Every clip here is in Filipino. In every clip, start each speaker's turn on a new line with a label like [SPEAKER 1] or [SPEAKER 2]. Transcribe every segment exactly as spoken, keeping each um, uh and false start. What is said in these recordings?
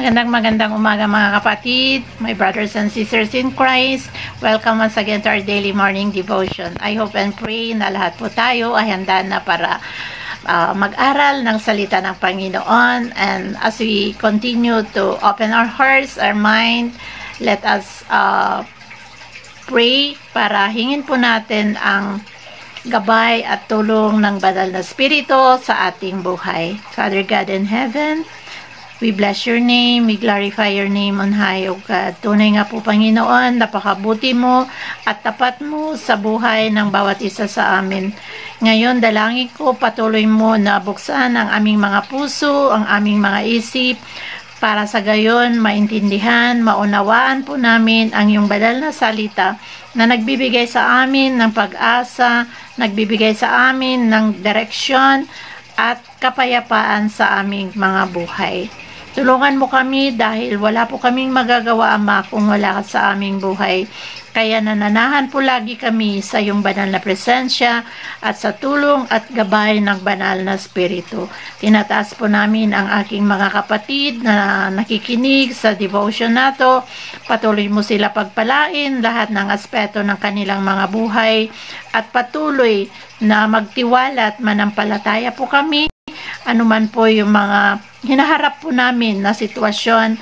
[SPEAKER 1] Magandang magandang umaga mga kapatid, my brothers and sisters in Christ. Welcome once again to our daily morning devotion. I hope and pray na lahat po tayo ay handa na para uh, mag-aral ng salita ng Panginoon. And as we continue to open our hearts, our mind, let us uh, pray para hingin po natin ang gabay at tulong ng Banal na Espiritu sa ating buhay. Father God in heaven, we bless your name, we glorify your name on high, O God. Tunay nga po, Panginoon, napakabuti mo at tapat mo sa buhay ng bawat isa sa amin. Ngayon, dalangin ko, patuloy mo na buksan ang aming mga puso, ang aming mga isip, para sa gayon, maintindihan, maunawaan po namin ang iyong banal na salita na nagbibigay sa amin ng pag-asa, nagbibigay sa amin ng direksyon at kapayapaan sa aming mga buhay. Tulungan mo kami dahil wala po kaming magagawa, Ama, kung wala ka sa aming buhay. Kaya nananahan po lagi kami sa iyong banal na presensya at sa tulong at gabay ng banal na Espiritu. Tinataas po namin ang aking mga kapatid na nakikinig sa devotion nato. Patuloy mo sila pagpalain lahat ng aspeto ng kanilang mga buhay at patuloy na magtiwala at manampalataya po kami anuman po yung mga hinaharap po namin na sitwasyon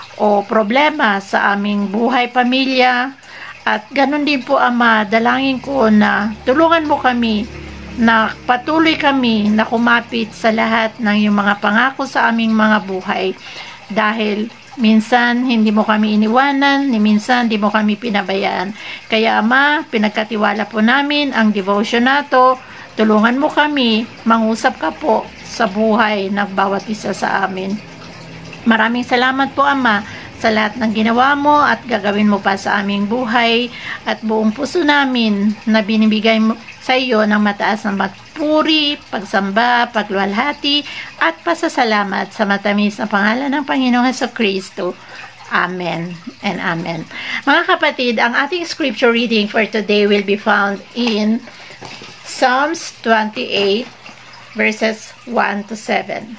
[SPEAKER 1] o problema sa aming buhay pamilya. At ganun din po, Ama, dalangin ko na tulungan mo kami na patuloy kami na kumapit sa lahat ng iyong mga pangako sa aming mga buhay. Dahil minsan hindi mo kami iniwanan, ni minsan hindi mo kami pinabayaan. Kaya, Ama, pinagkatiwala po namin ang devotion nato. Tulungan mo kami, mangusap ka po sa buhay ng bawat isa sa amin. Maraming salamat po, Ama, sa lahat ng ginawa mo at gagawin mo pa sa aming buhay, at buong puso namin na binibigay mo sa iyo ng mataas na magpuri, pagsamba, pagluwalhati at pasasalamat sa matamis na pangalan ng Panginoong Hesukristo. Amen and amen. Mga kapatid, ang ating scripture reading for today will be found in Psalms twenty-eight verses one to seven.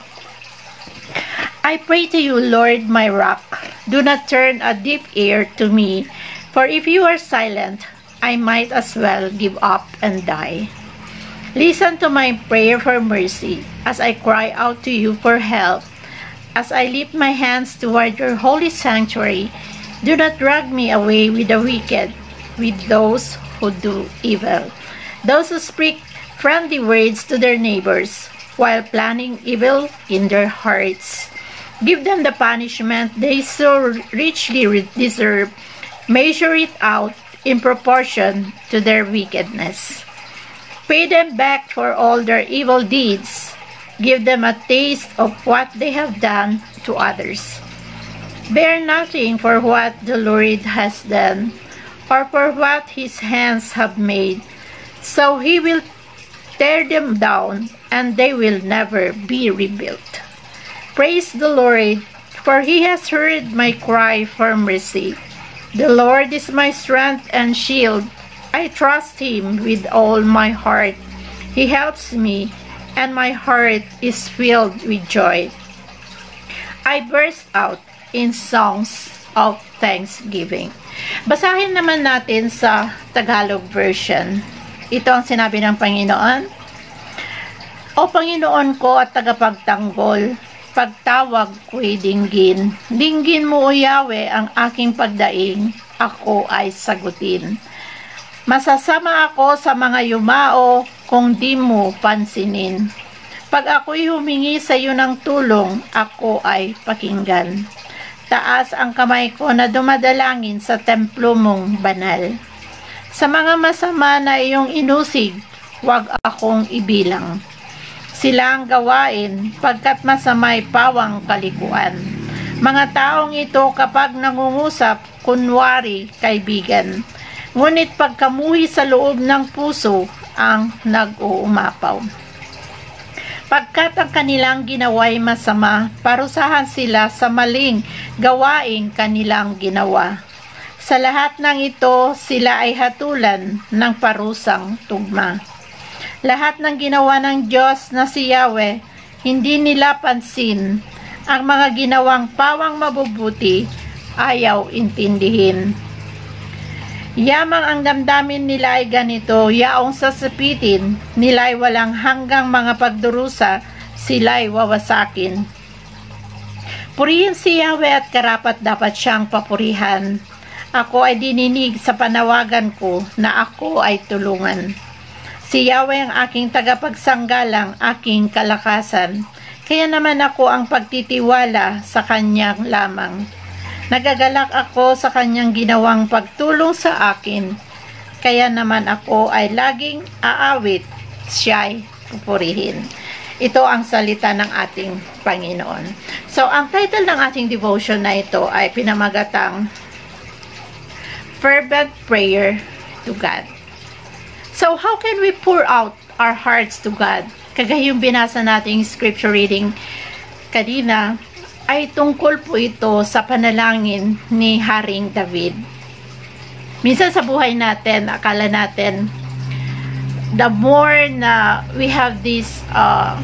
[SPEAKER 1] I pray to you, Lord, my rock. Do not turn a deaf ear to me, for if you are silent, I might as well give up and die. Listen to my prayer for mercy as I cry out to you for help. As I lift my hands toward your holy sanctuary, do not drag me away with the wicked, with those who do evil, those who speak friendly words to their neighbors, while planning evil in their hearts. Give them the punishment they so richly deserve. Measure it out in proportion to their wickedness. Pay them back for all their evil deeds. Give them a taste of what they have done to others. Bear nothing for what the Lord has done, or for what his hands have made. So he will tear them down, and they will never be rebuilt. Praise the Lord, for he has heard my cry for mercy. The Lord is my strength and shield. I trust him with all my heart. He helps me, and my heart is filled with joy. I burst out in songs of thanksgiving. Basahin naman natin sa Tagalog version. Ito ang sinabi ng Panginoon. O Panginoon ko at tagapagtanggol, pagtawag ko'y dinggin. Dinggin mo, O Yahweh, ang aking pagdaing, ako ay sagutin. Masasama ako sa mga yumao kung di mo pansinin. Pag ako'y humingi sa iyo ng tulong, ako ay pakinggan. Taas ang kamay ko na dumadalangin sa templo mong banal. Sa mga masama na iyong inusig, huwag akong ibilang. Sila ang gawain, pagkat masamay pawang kalikuan. Mga taong ito kapag nangungusap, kunwari kaibigan. Ngunit pagkamuhi sa loob ng puso, ang nag-uumapaw. Pagkat ang kanilang ginawa'y masama, parusahan sila sa maling gawaing kanilang ginawa. Sa lahat ng ito, sila ay hatulan ng parusang tugma. Lahat ng ginawa ng Diyos na si Yahweh, hindi nila pansin Ang mga ginawang pawang mabubuti, ayaw intindihin. Yamang ang damdamin nila ay ganito, yaong sasapitin, nila'y walang hanggang mga pagdurusa, sila'y wawasakin. Purihin si Yahweh at karapat dapat siyang papurihan. Ako ay dininig sa panawagan ko na ako ay tulungan. Si Yahweh ang aking tagapagsanggalang, aking kalakasan. Kaya naman ako ang pagtitiwala sa Kanyang lamang. Nagagalak ako sa Kanyang ginawang pagtulong sa akin. Kaya naman ako ay laging aawit, siya'y pupurihin. Ito ang salita ng ating Panginoon. So, ang title ng ating devotion na ito ay pinamagatang Fervent Prayer to God. So, how can we pour out our hearts to God? Kagaya yung binasa nating scripture reading kanina, ay tungkol po ito sa panalangin ni Haring David. Minsan sa buhay natin, akala natin, the more na we have this uh,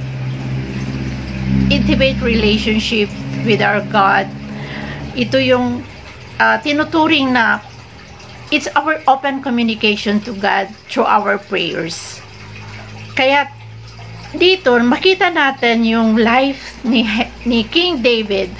[SPEAKER 1] intimate relationship with our God, ito yung uh, tinuturing na it's our open communication to God through our prayers. Kaya dito, makita natin yung life ni, ni King David.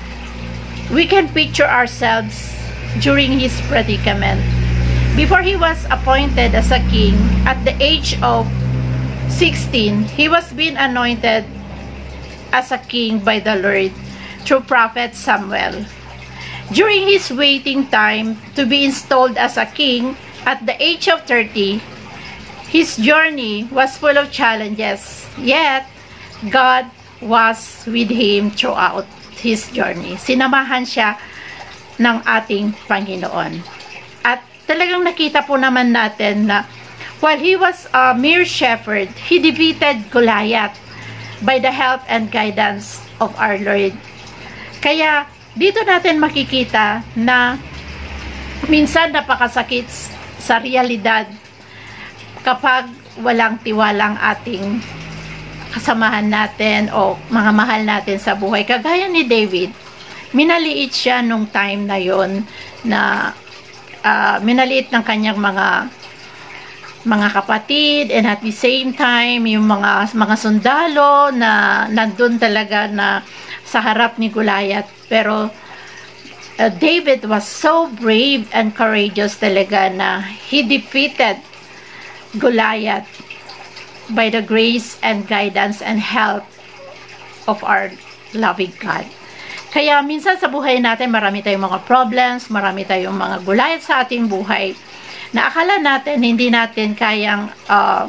[SPEAKER 1] We can picture ourselves during his predicament. Before he was appointed as a king, at the age of sixteen, he was being anointed as a king by the Lord through prophet Samuel. During his waiting time to be installed as a king, at the age of thirty, his journey was full of challenges, yet God was with him throughout his journey. Sinamahan siya ng ating Panginoon. At talagang nakita po naman natin na while he was a mere shepherd, he defeated Goliath by the help and guidance of our Lord. Kaya dito natin makikita na minsan napakasakit sa realidad kapag walang tiwalang ating kasamahan natin o mga mahal natin sa buhay. Kagaya ni David, minaliit siya nung time na yon na uh, minaliit ng kanyang mga mga kapatid, and at the same time yung mga mga sundalo na nandun talaga na sa harap ni Goliath. Pero uh, David was so brave and courageous talaga na he defeated Goliath by the grace and guidance and help of our loving God. Kaya minsan sa buhay natin marami tayong mga problems, marami tayong mga Goliath sa ating buhay na akala natin hindi natin kayang uh,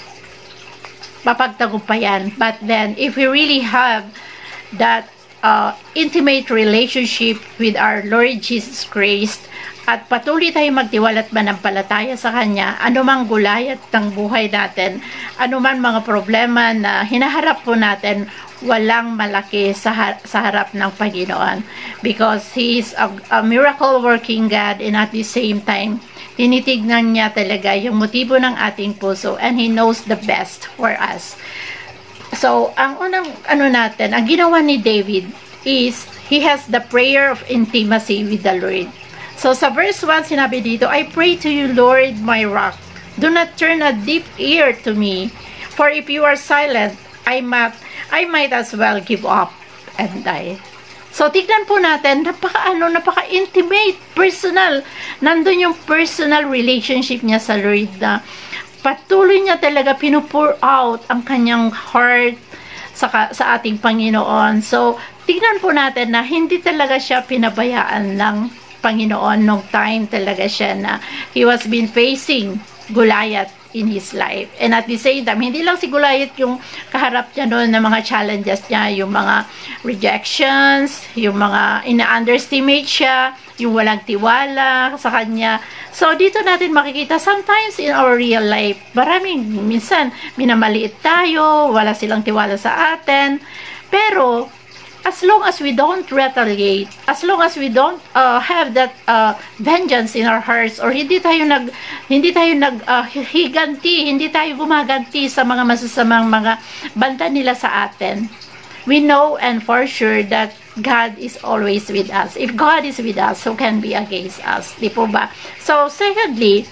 [SPEAKER 1] mapagtagumpayan. But then if we really have that uh, intimate relationship with our Lord Jesus Christ, at patuloy tayong magtiwala at manampalataya sa Kanya, anumang Goliath ng buhay natin, anuman mga problema na hinaharap po natin, walang malaki sa, har sa harap ng Panginoon. Because He is a, a miracle working God, and at the same time, tinitignan niya talaga yung motibo ng ating puso, and He knows the best for us. So, ang unang ano natin, ang ginawa ni David is, he has the prayer of intimacy with the Lord. So, sa verse one, sinabi dito, I pray to you, Lord, my rock. Do not turn a deaf ear to me, for if you are silent, I might, I might as well give up and die. So, tignan po natin, napaka-ano, napaka-intimate, personal. Nandun yung personal relationship niya sa Lord na patuloy niya talaga pinupour out ang kanyang heart sa, sa ating Panginoon. So, tignan po natin na hindi talaga siya pinabayaan ng Panginoon nung time talaga siya na he was been facing Goliath in his life. And at the same time, hindi lang si Goliath yung kaharap niya noon na mga challenges niya, yung mga rejections, yung mga ina-underestimate siya, yung walang tiwala sa kanya. So, dito natin makikita, sometimes in our real life, maraming, minsan, minamaliit tayo, wala silang tiwala sa atin, pero, as long as we don't retaliate, as long as we don't uh, have that uh, vengeance in our hearts, or hindi tayo nag hindi tayo nag uh, higanti, hindi tayo gumaganti sa mga masasamang mga banta nila sa atin, we know and for sure that God is always with us. If God is with us, who can be against us? Di po ba? So, secondly,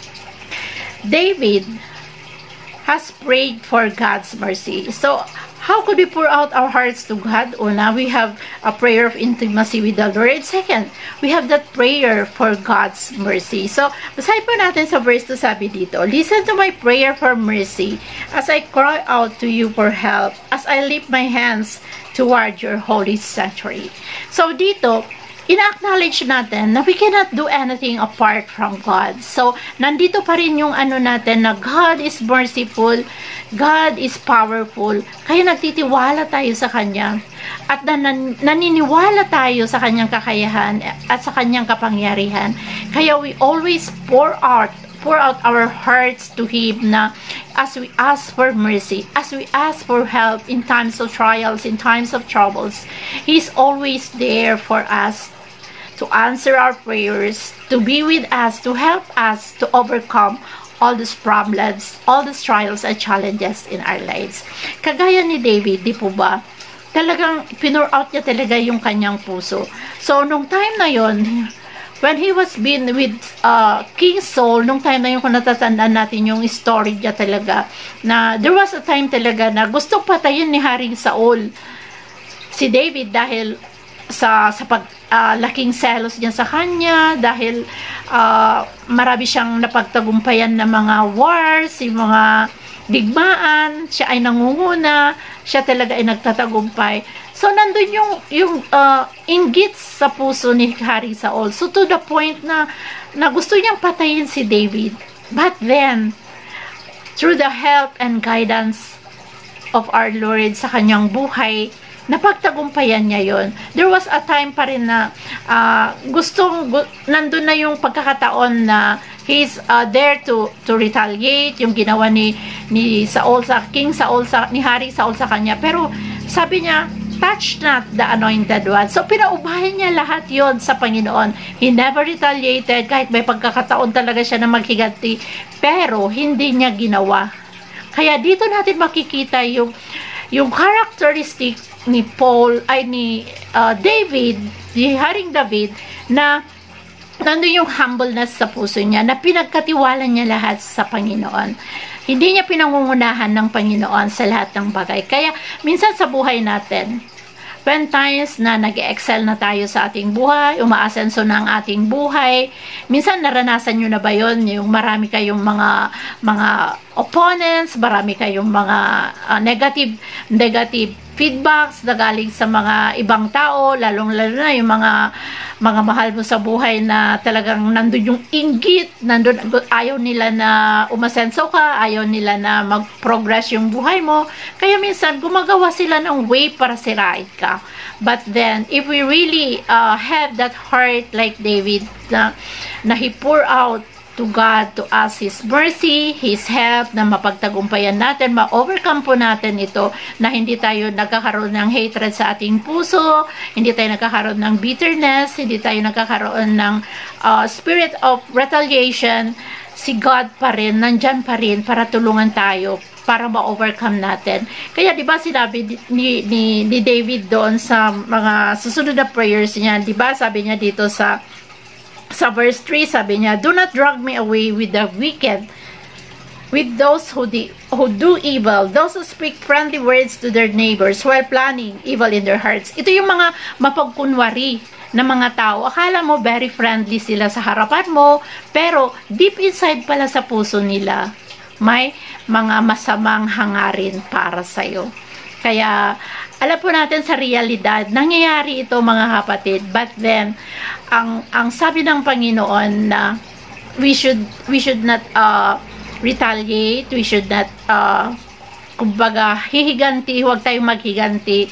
[SPEAKER 1] David has prayed for God's mercy. So, how could we pour out our hearts to God? Una, we have a prayer of intimacy with the Lord. Second, we have that prayer for God's mercy. So, basahin po natin sa verse two, sabi dito, "Listen to my prayer for mercy as I cry out to you for help, as I lift my hands toward your holy sanctuary." So, dito, ina-acknowledge natin na we cannot do anything apart from God. So, nandito pa rin yung ano natin na God is merciful, God is powerful, kaya nagtitiwala tayo sa Kanya. At nan naniniwala tayo sa Kanyang kakayahan at sa Kanyang kapangyarihan. Kaya we always pour out pour out our hearts to Him na as we ask for mercy, as we ask for help in times of trials, in times of troubles, He's always there for us to answer our prayers, to be with us, to help us to overcome all these problems, all these trials and challenges in our lives. Kagaya ni David, di po ba? Talagang pinur out niya talaga yung kanyang puso. So, nung time na yon, when he was been with uh, King Saul, nung time na yun, kung natatandaan natin yung story niya talaga, na there was a time talaga na gustong patayin ni Haring Saul si David dahil sa, sa pag, uh, laking selos niya sa kanya, dahil uh, marami siyang napagtagumpayan na mga wars, yung mga digmaan, siya ay nangunguna, siya talaga ay nagtatagumpay. So, nandun yung, yung uh, inggit sa puso ni Haring Saul. So, to the point na, na gusto niyang patayin si David. But then, through the help and guidance of our Lord sa kanyang buhay, napagtagumpayan niya yon. There was a time pa rin na uh, gustong, gu nandun na yung pagkakataon na he's uh, there to to retaliate yung ginawa ni ni Saul sa King Saul sa ni Haring Saul sa kanya. Pero sabi niya, touch not the anointed one. So, pinaubahan niya lahat yon sa Panginoon. He never retaliated, kahit may pagkakataon talaga siya na maghiganti. Pero, hindi niya ginawa. Kaya, dito natin makikita yung, yung characteristic ni Paul, ay ni uh, David, ni Haring David, na nandun yung humbleness sa puso niya, na pinagkatiwala niya lahat sa Panginoon. Hindi niya pinangungunahan ng Panginoon sa lahat ng bagay. Kaya, minsan sa buhay natin, when times na nag-excel na tayo sa ating buhay, umaasenso na ang ating buhay, minsan naranasan nyo na ba yun? Yung marami kayong mga mga opponents, marami kayong mga uh, negative negative feedbacks na galing sa mga ibang tao, lalong-lalo na yung mga mga mahal mo sa buhay na talagang nandun yung inggit, nandun, ayaw nila na umasenso ka, ayaw nila na mag-progress yung buhay mo. Kaya minsan, gumagawa sila ng way para sirain ka. But then, if we really uh, have that heart like David, na, na he pour out to God to ask His mercy, His help, na mapagtagumpayan natin, ma-overcome po natin ito, na hindi tayo nagkakaroon ng hatred sa ating puso, hindi tayo nagkakaroon ng bitterness, hindi tayo nagkakaroon ng uh, spirit of retaliation. Si God pa rin, nandyan pa rin para tulungan tayo, para ma-overcome natin. Kaya, di ba, sinabi ni, ni, ni David doon sa mga susunod na prayers niya, di ba, sabi niya dito sa Sa verse three, sabi niya, "Do not drag me away with the wicked, with those who, di, who do evil, those who speak friendly words to their neighbors while planning evil in their hearts." Ito yung mga mapagkunwari na mga tao. Akala mo very friendly sila sa harapan mo, pero deep inside pala sa puso nila, may mga masamang hangarin para sa'yo. Kaya, alam po natin sa realidad, nangyayari ito mga kapatid. But then, ang ang sabi ng Panginoon na we should we should not uh, retaliate, we should not uh, kumbaga hihiganti, huwag tayong maghiganti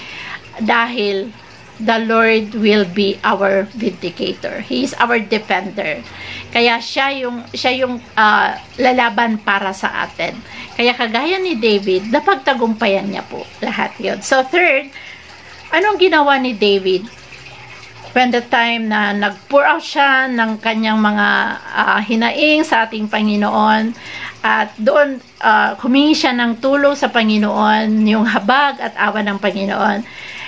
[SPEAKER 1] dahil the Lord will be our vindicator. He is our defender. Kaya siya yung siya yung uh, lalaban para sa atin. Kaya kagaya ni David, napagtagumpayan niya po lahat 'yon. So third, anong ginawa ni David? when the time na nag-pour out siya ng kanyang mga uh, hinaing sa ating Panginoon, at doon uh, humingi siya ng tulong sa Panginoon, yung habag at awa ng Panginoon.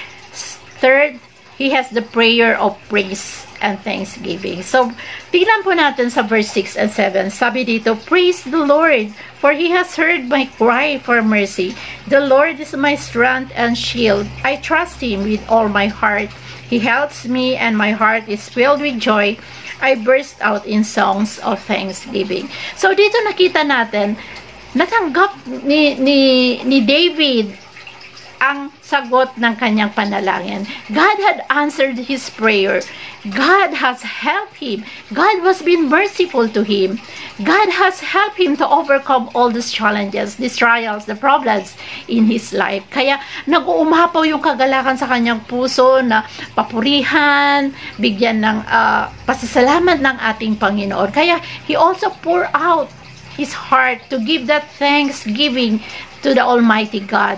[SPEAKER 1] Third, he has the prayer of praise and thanksgiving. So, tignan po natin sa verse six and seven. Sabi dito, praise the Lord, for He has heard my cry for mercy. The Lord is my strength and shield. I trust Him with all my heart. He helps me and my heart is filled with joy. I burst out in songs of thanksgiving. So, dito nakita natin, natanggap ni, ni, ni David ang sagot ng kanyang panalangin. God had answered his prayer. God has helped him. God was being merciful to him. God has helped him to overcome all these challenges, these trials, the problems in his life. Kaya nag-uumapaw yung kagalakan sa kanyang puso na papurihan, bigyan ng uh, pasasalamat ng ating Panginoon. Kaya he also pour out his heart to give that thanksgiving to the Almighty God.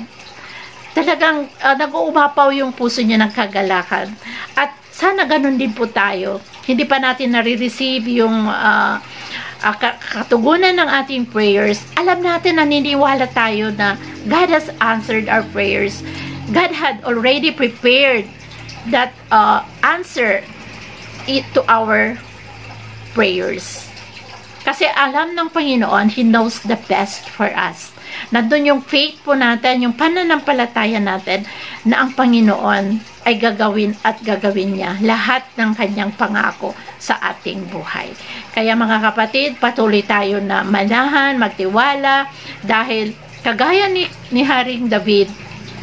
[SPEAKER 1] Talagang uh, nag-uumapaw yung puso niya ng kagalakan. At sana ganun din po tayo. Hindi pa natin nare-receive yung uh, uh, katugunan ng ating prayers. Alam natin, naniniwala tayo na God has answered our prayers. God had already prepared that uh, answer it to our prayers. Kasi alam ng Panginoon, He knows the best for us. Nandun yung faith po natin, yung pananampalataya natin na ang Panginoon ay gagawin at gagawin niya lahat ng kanyang pangako sa ating buhay. Kaya mga kapatid, patuloy tayo na manahan, magtiwala, dahil kagaya ni, ni Haring David,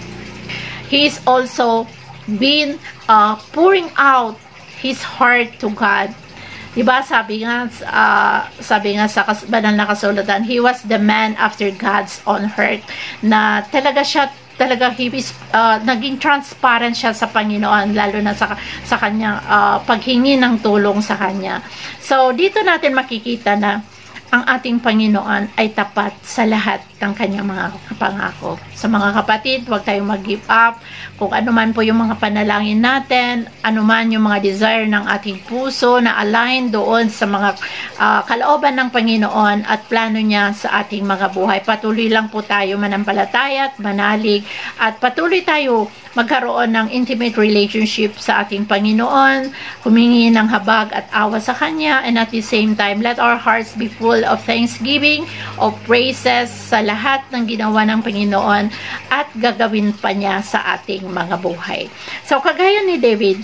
[SPEAKER 1] he is also been uh, pouring out his heart to God. Diba, sabi nga, uh, sabi nga sa banal na kasulatan, he was the man after God's own heart, na talaga siya, talaga he was, uh, naging transparent siya sa Panginoon, lalo na sa, sa kanyang uh, paghingi ng tulong sa kanya. So, dito natin makikita na ang ating Panginoon ay tapat sa lahat ng kanyang mga pangako. Sa mga kapatid, huwag tayong mag-give up. Kung ano man po yung mga panalangin natin, ano man yung mga desire ng ating puso na align doon sa mga uh, kalooban ng Panginoon at plano niya sa ating mga buhay. Patuloy lang po tayo manampalataya at manalig, at patuloy tayo magkaroon ng intimate relationship sa ating Panginoon, humingi ng habag at awa sa Kanya, and at the same time, let our hearts be full of thanksgiving, of praises sa lahat ng ginawa ng Panginoon at gagawin pa niya sa ating mga buhay. So, kagaya ni David,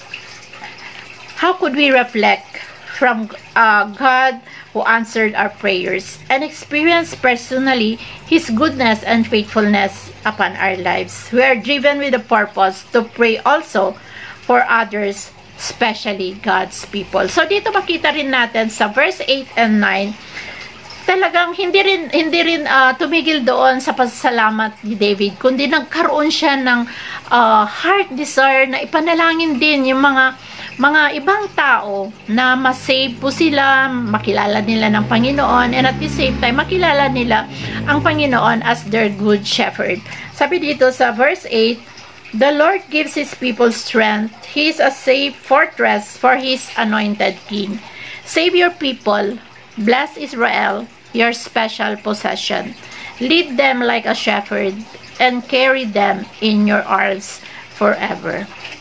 [SPEAKER 1] how could we reflect from uh, God who answered our prayers and experience personally His goodness and faithfulness upon our lives? We are driven with a purpose to pray also for others, especially God's people. So dito makita rin natin sa verse eight and nine, talagang hindi rin hindi rin uh, tumigil doon sa pasasalamat ni David, kundi nagkaroon siya ng uh, heart desire na ipanalangin din yung mga mga ibang tao na masave po sila, makilala nila ng Panginoon, and at the same time, makilala nila ang Panginoon as their good shepherd. Sabi dito sa verse eight, the Lord gives His people strength. He is a safe fortress for His anointed king. Save your people. Bless Israel, your special possession. Lead them like a shepherd and carry them in your arms forever.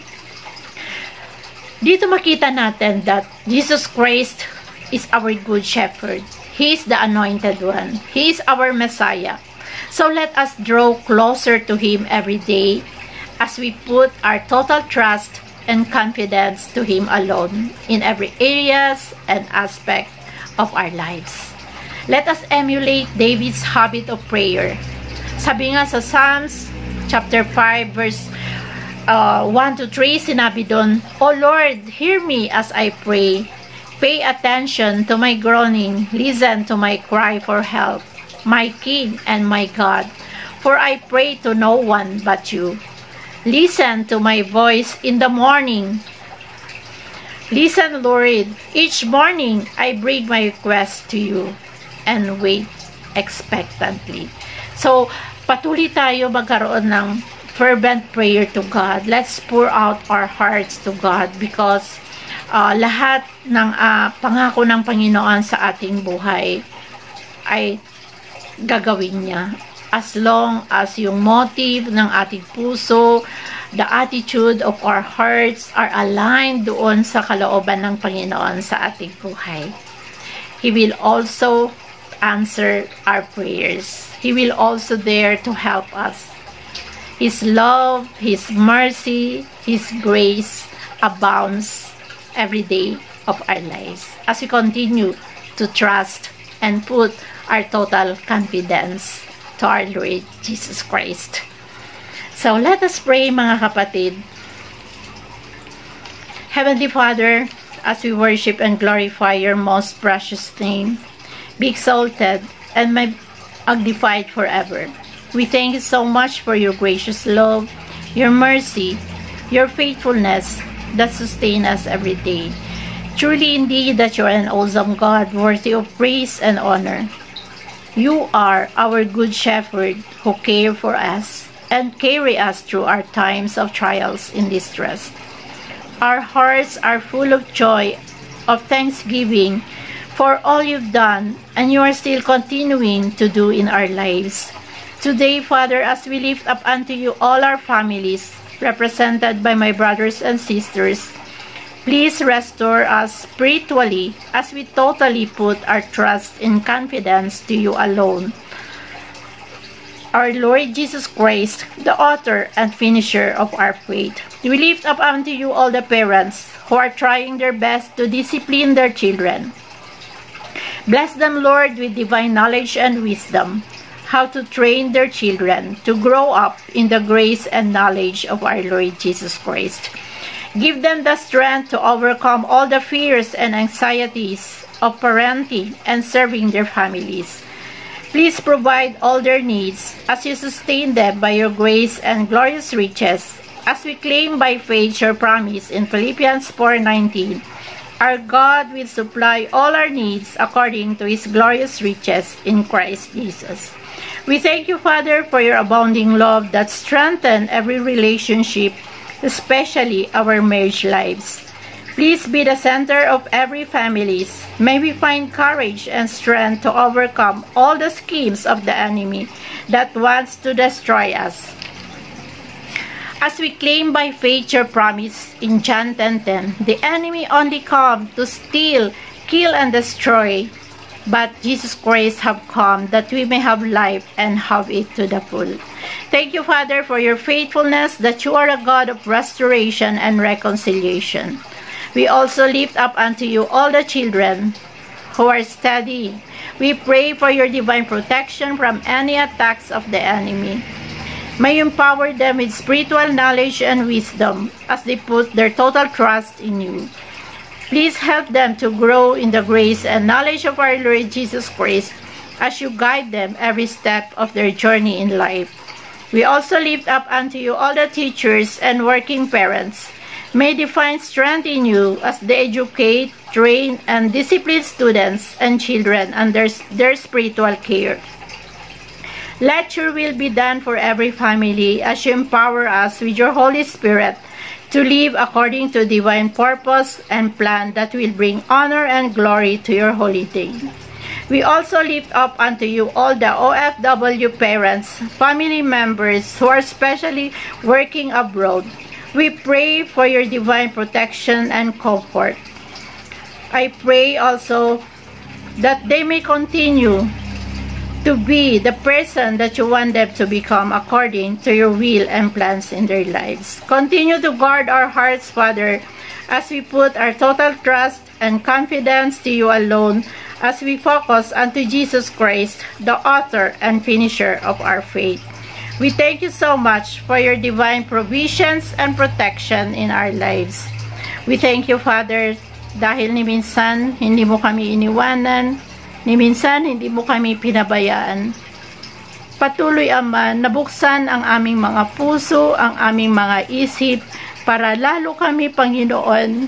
[SPEAKER 1] Dito makita natin that Jesus Christ is our good shepherd. He is the anointed one. He is our Messiah. So let us draw closer to Him every day as we put our total trust and confidence to Him alone in every areas and aspect of our lives. Let us emulate David's habit of prayer. Sabi nga sa Psalms chapter five verse Uh, one to three, sinabi doon, O Lord, hear me as I pray. Pay attention to my groaning. Listen to my cry for help, my King and my God. For I pray to no one but you. Listen to my voice in the morning. Listen, Lord, each morning I bring my request to you and wait expectantly. So, patuloy tayo magkaroon ng fervent prayer to God. Let's pour out our hearts to God because uh, lahat ng uh, pangako ng Panginoon sa ating buhay ay gagawin niya. As long as yung motive ng ating puso, the attitude of our hearts are aligned doon sa kalooban ng Panginoon sa ating buhay. He will also answer our prayers. He will also dare to help us. His love, His mercy, His grace abounds every day of our lives as we continue to trust and put our total confidence to our Lord Jesus Christ. So let us pray, mga kapatid. Heavenly Father, as we worship and glorify your most precious name, be exalted and magnified forever. We thank you so much for your gracious love, your mercy, your faithfulness that sustain us every day. Truly indeed that you are an awesome God, worthy of praise and honor. You are our good shepherd who care for us and carry us through our times of trials and distress. Our hearts are full of joy, of thanksgiving for all you've done and you are still continuing to do in our lives. Today, Father, as we lift up unto you all our families, represented by my brothers and sisters, please restore us spiritually as we totally put our trust and confidence to you alone. Our Lord Jesus Christ, the author and finisher of our faith. We lift up unto you all the parents who are trying their best to discipline their children. Bless them, Lord, with divine knowledge and wisdom, how to train their children to grow up in the grace and knowledge of our Lord Jesus Christ. Give them the strength to overcome all the fears and anxieties of parenting and serving their families. Please provide all their needs as you sustain them by your grace and glorious riches, as we claim by faith your promise in Philippians four nineteen. Our God will supply all our needs according to His glorious riches in Christ Jesus. We thank you, Father, for your abounding love that strengthens every relationship, especially our marriage lives. Please be the center of every family. May we find courage and strength to overcome all the schemes of the enemy that wants to destroy us. As we claim by faith your promise in John ten ten, the enemy only come to steal, kill, and destroy, but Jesus Christ have come that we may have life and have it to the full. Thank you, Father, for your faithfulness, that you are a God of restoration and reconciliation. We also lift up unto you all the children who are studying. We pray for your divine protection from any attacks of the enemy. May you empower them with spiritual knowledge and wisdom as they put their total trust in you. Please help them to grow in the grace and knowledge of our Lord Jesus Christ as you guide them every step of their journey in life. We also lift up unto you all the teachers and working parents. May they find strength in you as they educate, train, and discipline students and children under their spiritual care. Let your will be done for every family as you empower us with your Holy Spirit to live according to divine purpose and plan that will bring honor and glory to your holy day. We also lift up unto you all the O F W parents, family members who are especially working abroad. We pray for your divine protection and comfort. I pray also that they may continue to be the person that you want them to become according to your will and plans in their lives. Continue to guard our hearts, Father, as we put our total trust and confidence to you alone, as we focus unto Jesus Christ, the author and finisher of our faith. We thank you so much for your divine provisions and protection in our lives. We thank you, Father, dahil ni minsan hindi mo kami iniwanan, ni minsan hindi mo kami pinabayaan. Patuloy, Ama, nabuksan ang aming mga puso, ang aming mga isip, para lalo kami, Panginoon,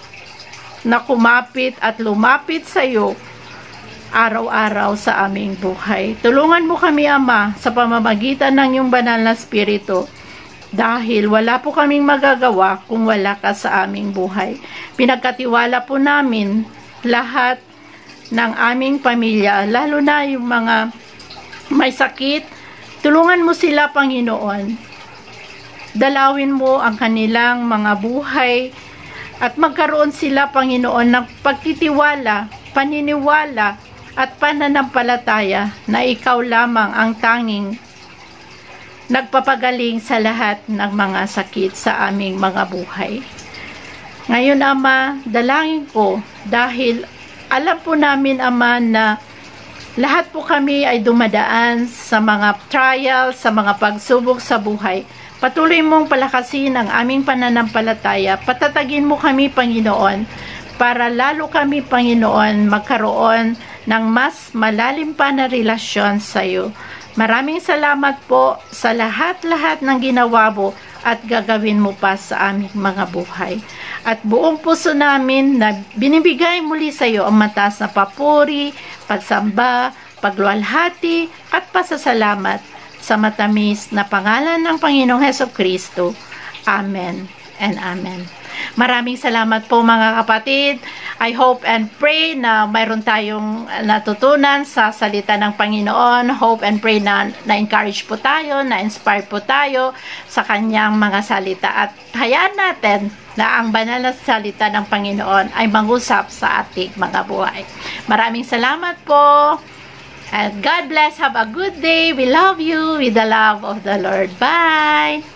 [SPEAKER 1] na kumapit at lumapit sa iyo araw-araw sa aming buhay. Tulungan mo kami, Ama, sa pamamagitan ng iyong banal na Espiritu, dahil wala po kaming magagawa kung wala ka sa aming buhay. Pinagkatiwala po namin lahat ng aming pamilya, lalo na yung mga may sakit. Tulungan mo sila, Panginoon. Dalawin mo ang kanilang mga buhay at magkaroon sila, Panginoon, ng pagtitiwala, paniniwala at pananampalataya na ikaw lamang ang tanging nagpapagaling sa lahat ng mga sakit sa aming mga buhay. Ngayon, Ama, dalangin ko dahil alam po namin, Ama, na lahat po kami ay dumadaan sa mga trial, sa mga pagsubok sa buhay. Patuloy mong palakasin ang aming pananampalataya. Patatagin mo kami, Panginoon, para lalo kami, Panginoon, magkaroon ng mas malalim pa na relasyon sa iyo. Maraming salamat po sa lahat-lahat ng ginawa mo at gagawin mo pa sa aming mga buhay. At buong puso namin na binibigay muli sa iyo ang mataas na papuri, pagsamba, pagluwalhati at pasasalamat sa matamis na pangalan ng Panginoong Hesukristo. Amen and amen. Maraming salamat po mga kapatid. I hope and pray na mayroon tayong natutunan sa salita ng Panginoon. Hope and pray na na-encourage po tayo, na-inspire po tayo sa kanyang mga salita. At hayaan natin na ang banal na salita ng Panginoon ay mangusap sa ating mga buhay. Maraming salamat po. And God bless. Have a good day. We love you with the love of the Lord. Bye.